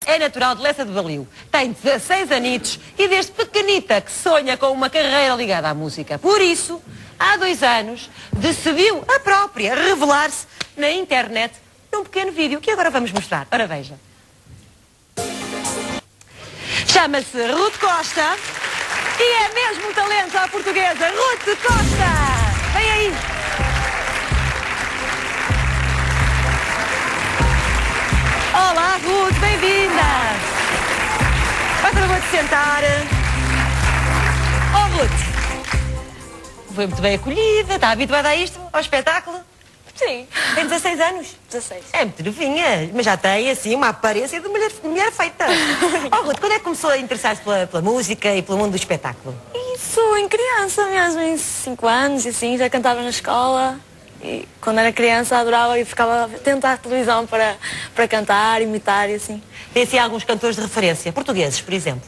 é natural de Lessa de Balio. Tem 16 anitos e desde pequenita que sonha com uma carreira ligada à música. Por isso, há 2 anos, decidiu a própria revelar-se na internet num pequeno vídeo que agora vamos mostrar. Ora, veja. Chama-se Ruth Costa e é mesmo um talento à portuguesa. Ruth Costa! Vem aí! Olá, Ruth, bem-vinda! Vai para favor de sentar. Oh, Ruth, foi muito bem acolhida, está habituada a isto, ao espetáculo? Sim. Tem 16 anos? 16. É muito novinha, mas já tem, assim, uma aparência de mulher feita. Oh, Ruth, quando é que começou a interessar-se pela música e pelo mundo do espetáculo? Isso em criança mesmo, em 5 anos e assim, já cantava na escola. E quando era criança adorava e ficava atenta à televisão para cantar, imitar e assim. Tem assim alguns cantores de referência, portugueses, por exemplo?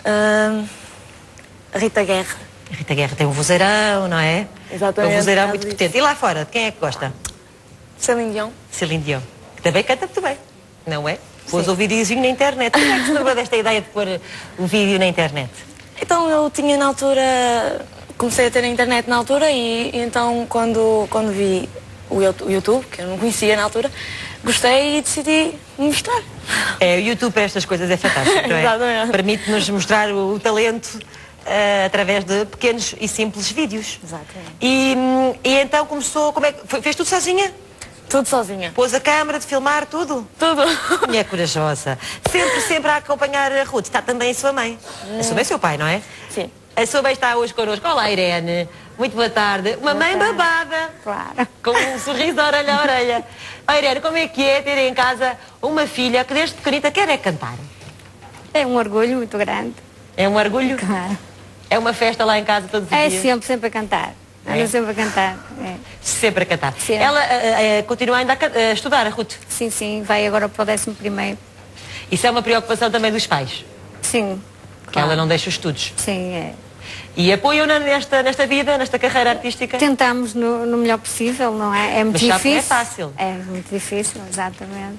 A Rita Guerra. A Rita Guerra tem um vozeirão, não é? Exatamente. Um vozeirão muito potente. E lá fora, de quem é que gosta? Celine Dion. Celine Dion, que também canta muito bem, não é? Pôs o videozinho na internet. Como é que se lembrou desta ideia de pôr o vídeo na internet? Então eu tinha na altura, comecei a ter a internet na altura e então quando vi o YouTube, que eu não conhecia na altura, gostei e decidi mostrar. É, o YouTube para estas coisas é fantástico, não é? Exatamente. Permite-nos mostrar o talento através de pequenos e simples vídeos. Exatamente. E então começou, como é que fez tudo sozinha? Tudo sozinha. Pôs a câmara de filmar tudo? Tudo. Mulher corajosa. Sempre a acompanhar a Ruth. Está também a sua mãe. A sua mãe é seu pai, não é? Sim. A sua mãe está hoje connosco. Olá, Irene. Muito boa tarde. Uma mãe babada. Claro. Com um sorriso de orelha a orelha. Oh, Irene, como é que é ter em casa uma filha que desde pequenita quer é cantar? É um orgulho muito grande. É um orgulho? Claro. É uma festa lá em casa todos os dias? É sempre a cantar. Anda sempre a cantar. É. Sempre a cantar. Sempre. Ela continua ainda a estudar, a Ruth? Sim, vai agora para o 11º. Isso é uma preocupação também dos pais? Sim. Que ela não deixa os estudos? Sim, é. E apoiam-na nesta vida, nesta carreira artística? Tentamos no melhor possível, não é? É muito Mas sabe que difícil. não é fácil. É muito difícil, exatamente.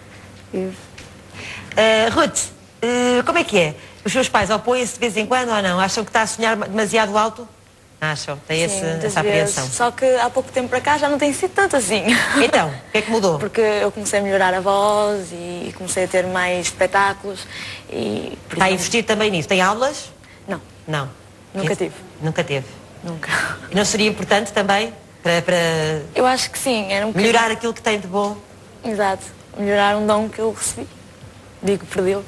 Ruth, como é que é? Os seus pais opõem-se de vez em quando ou não? Acham que está a sonhar demasiado alto? Acham? Tem essa apreensão? Só que há pouco tempo para cá já não tem sido tanto assim. Então, o que é que mudou? Porque eu comecei a melhorar a voz e comecei a ter mais espetáculos e... Está a investir também nisso? Tem aulas? Não. Não. Nunca tive. Nunca teve? Nunca. E não seria importante também para Eu acho que sim. Era um melhorar aquilo que tem de bom? Exato. Melhorar um dom que eu recebi. Digo, perdeu.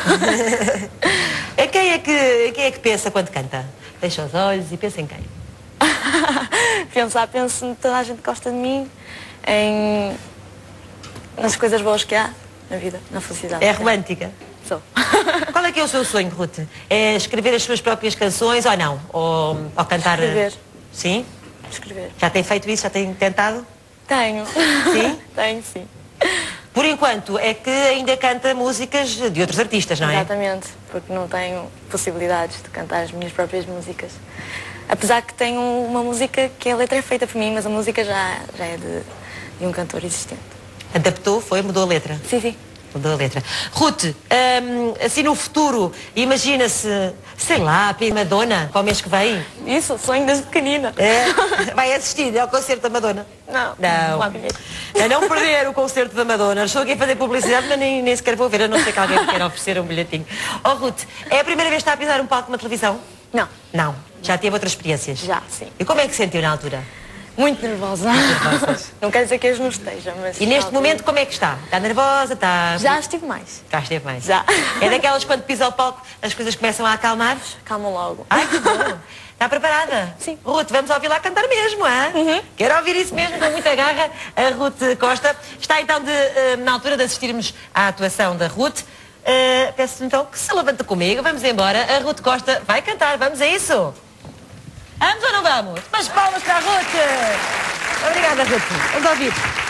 Quem é que pensa quando canta? Fecha os olhos e pensa em quem? Penso em toda a gente que gosta de mim, nas coisas boas que há na vida, na felicidade. É romântica? Sou. Qual é que é o seu sonho, Ruth? É escrever as suas próprias canções ou não? Ou cantar... Escrever. Sim? Escrever. Já tem feito isso? Já tem tentado? Tenho. Sim? Tenho, sim. Por enquanto, é que ainda canta músicas de outros artistas, não é? Exatamente, porque não tenho possibilidades de cantar as minhas próprias músicas. Apesar que tenho uma música que a letra é feita por mim, mas a música já é de um cantor existente. Adaptou, mudou a letra? Sim. Mudou a letra. Ruth, assim no futuro, imagina-se, sei lá, a prima Madonna, para o mês que vem? Isso, sonho desde pequenina. É? Vai assistir ao concerto da Madonna? Não há bilhete. A não perder o concerto da Madonna. Estou aqui a fazer publicidade, mas nem sequer vou ver, a não ser que alguém me queira oferecer um bilhetinho. Oh, Ruth, é a primeira vez que está a pisar um palco numa televisão? Não. Não. Já teve outras experiências? Já, sim. E como é que se sentiu na altura? Muito nervosa. Não quer dizer que hoje não esteja, mas... E neste momento como é que está? Está nervosa? Está... Já estive mais. Já esteve mais? Já. É daquelas quando pisa o palco as coisas começam a acalmar? Calma logo. Ai, que bom. Está preparada? Sim. Ruth, vamos ouvir-la cantar mesmo, hein? Quero ouvir isso mesmo com muita garra. A Ruth Costa está então na altura de assistirmos à atuação da Ruth. Peço então que se levante comigo, vamos embora. A Ruth Costa vai cantar, vamos a isso? Vamos ou não vamos? Mas palmas para a Ruth! Obrigada, Ruth. Vamos ouvir.